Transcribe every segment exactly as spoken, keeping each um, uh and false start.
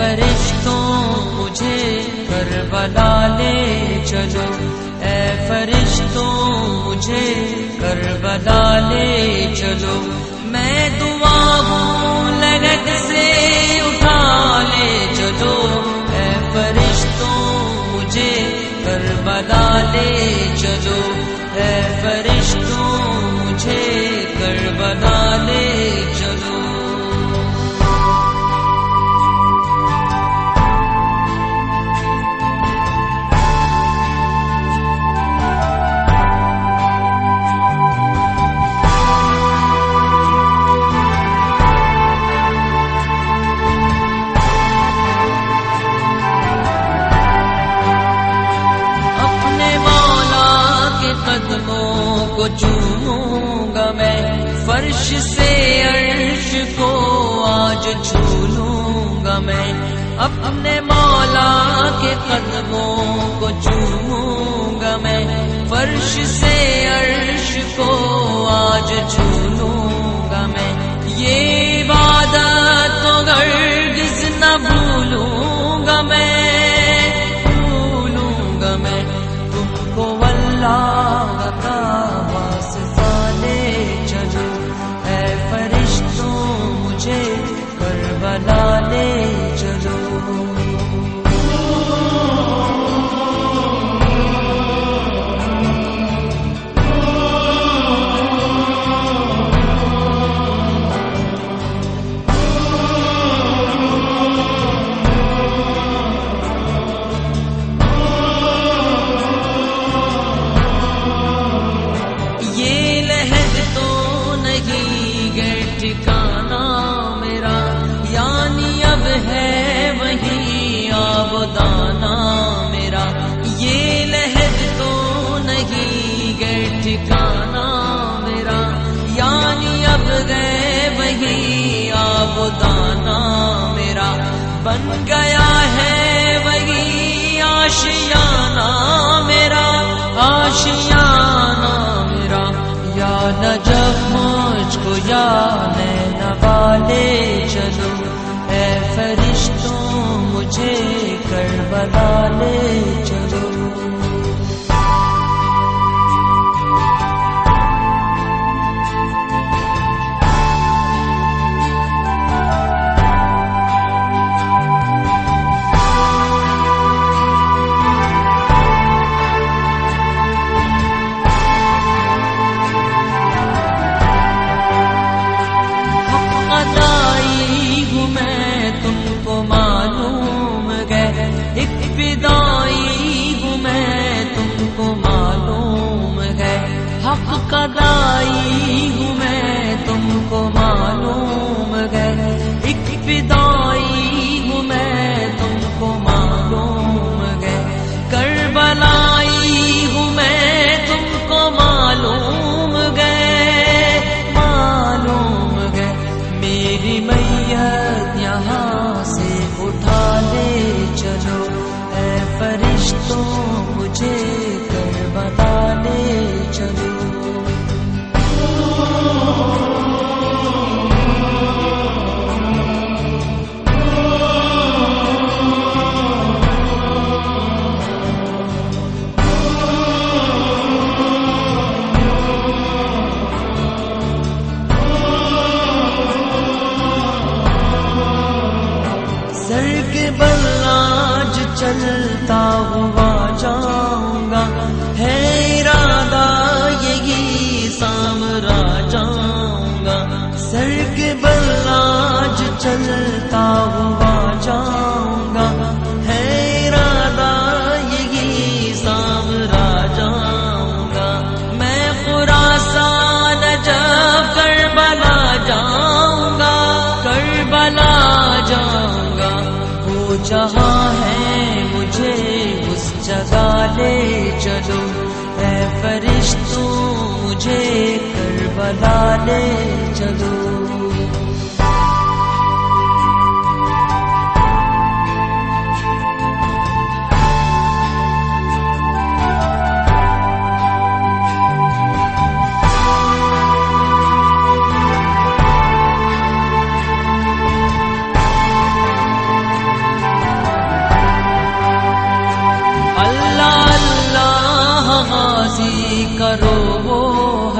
فرشتوں مجھے کربلا لے چلو، اے فرشتوں مجھے کربلا لے چلو، میں دعا ہوں لگت سے اٹھا لے چلو، اے فرشتوں مجھے کربلا لے چلو، اے فرشتوں مجھے کربلا لے چلو۔ قدموں کو چوموں گا میں، فرش سے عرش کو آج چھو لوں گا میں، اپنے مولا کے قدموں کو چوموں گا میں، فرش سے عرش کو آج چھو لوں گا میں، یہ عبادت تو ہرگز نہ بھولوں گا میں، بھولوں گا میں تم کو اللہ کا واسطہ لے چلو، اے فرشتوں مجھے کربلا لے چلو۔ ٹھکانا میرا یعنی اب ہے وہی آبادانہ میرا، یہ لہد تو نہیں گئے ٹھکانا میرا، یعنی اب ہے وہی آبادانہ میرا، بن گیا ہے وہی آشیانہ میرا، آشیانہ میرا، یا نجف مجھ کو یا نینوا لے چلو، اے فرشتوں مجھے کربلا لے چلو۔ حق قدائی ہوں میں تم کو معلوم ہے، ایک فدائی ہوں میں تم کو معلوم ہے، کربلائی ہوں میں تم کو معلوم ہے، معلوم ہے، میری میت یہاں سے اٹھا لے چلو، اے فرشتوں مجھے کربلا لے چلو۔ سر کے بل آج چلتا ہوا جاؤں گا، ہے ارادہ یہی سامرا جاؤں گا، سر کے بل آج چلتا ہوا جاؤں گا، ہے ارادہ یہی سامرا جاؤں گا، میں خراسان جب کربلا جاؤں گا، کربلا جاؤں گا، وہ جہاں ہے مجھے اس جگہ لے چلو، اے فرشتوں مجھے کربلا لے چلو۔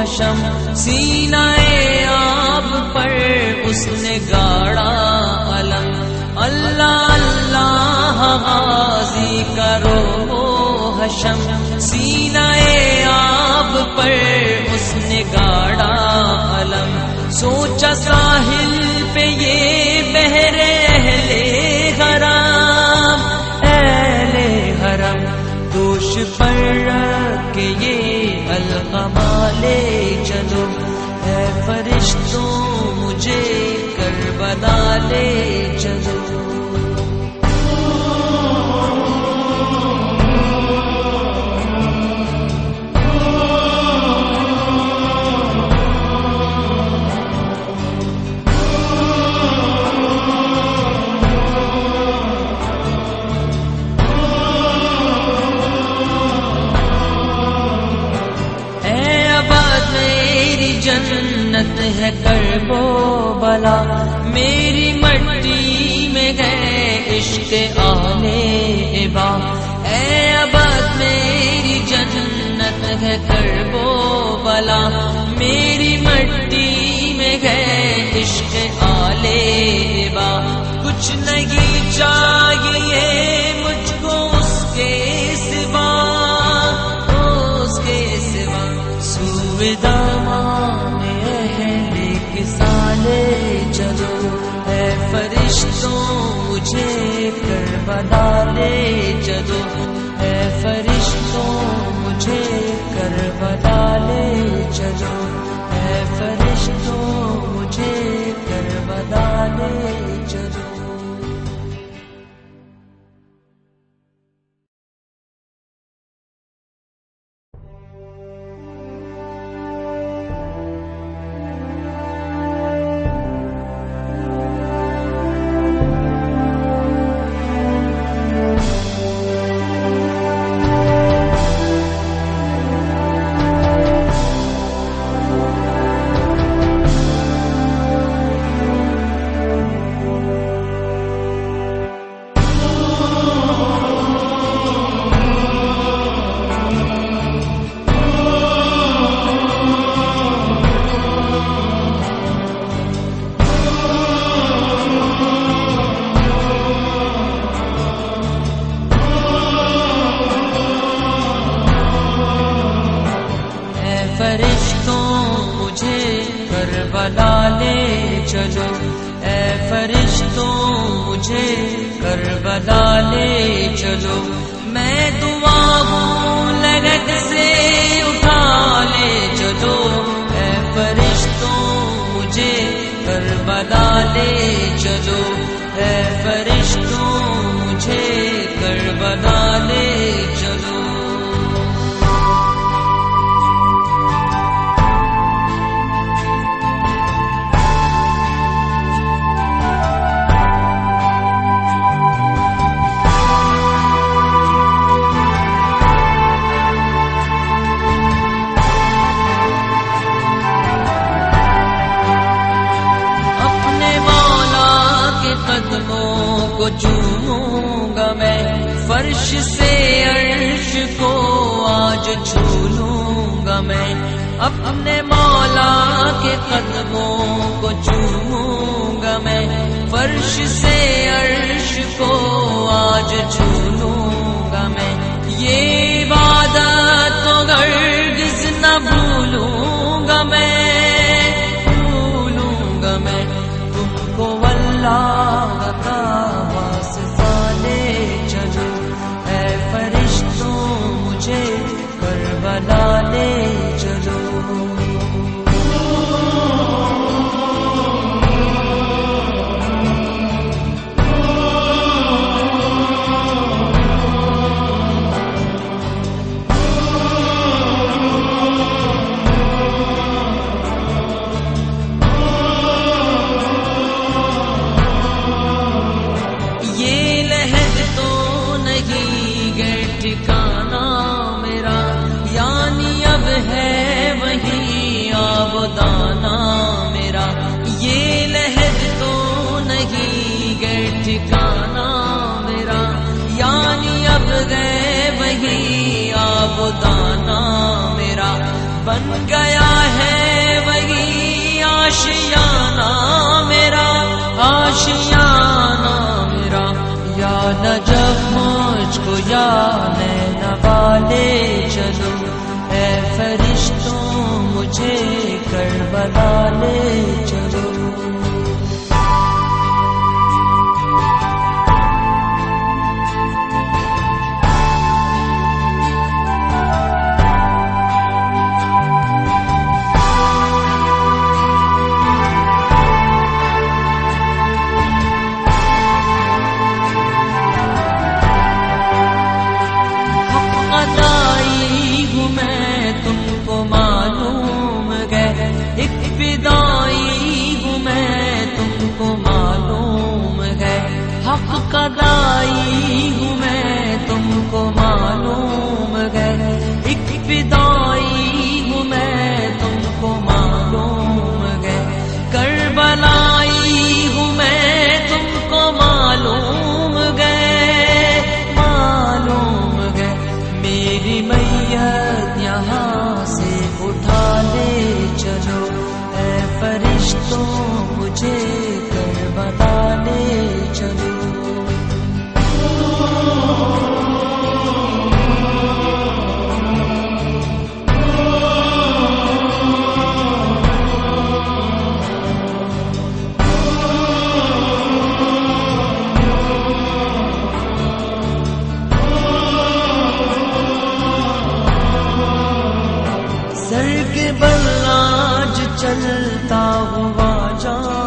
حشم، سینہ آب پر اس نے گاڑا علم، اللہ اللہ غازی کرو حشم، سینہ آب پر اس نے گاڑا علم، سوچا ساحل پہ یہ بہرے اہل حرام، اہل حرم دوش پر رکھ کے یہ القما لے چلو، اے فرشتوں مجھے کربلا لے چلو۔ جنت ہے کربلا، میری مٹی میں گئے عشق آلے ابا، اے ابد میری جنت ہے کربلا، میری مٹی میں گئے عشق آلے ابا، کچھ نہیں چاہیے مجھ کو اس کے سوا، اس کے سوا سوئے دامان سالے چلو، اے فرشتوں مجھے کربلا لے چلو، اے فرشتوں مجھے کربلا لے چلو، اے فرشتوں مجھے کربلا لے چلو۔ کربلا لے چلو، اے فرشتوں مجھے کربلا لے چلو، میں دعا ہوں لگت سے اٹھا لے چلو، اے فرشتوں مجھے کربلا لے چلو، اے فرشتوں مجھے کربلا لے چلو۔ کو چوموں گا میں فرش سے عرش کو آج چھو لوں گا میں، اپنے مولا کے قدموں کو چوموں گا میں فرش سے عرش کو آج چھو لوں گا میں، یہ عبادت تو ہرگز نہ بھولوں گا میں، بھولوں گا میں تم کو اللہ کا واسطہ لے چلو، اے فرشتوں مجھے کربلا لے چلو۔ آشیانہ میرا آشیانہ میرا، یا نجف مجھ کو یا نینوا لے چلو، اے فرشتوں مجھے کربلا لے چلو۔ حق قدائی ہوں میں تم کو معلوم ہے، ایک فدائی ہوں میں تم کو معلوم ہے، کربلائی ہوں میں تم کو معلوم ہے، معلوم ہے۔ میری میت یہاں سے اٹھا لے چلو، اے فرشتوں مجھے کربلا لے چلو۔ سر کے بل آج چلتا ہوا جان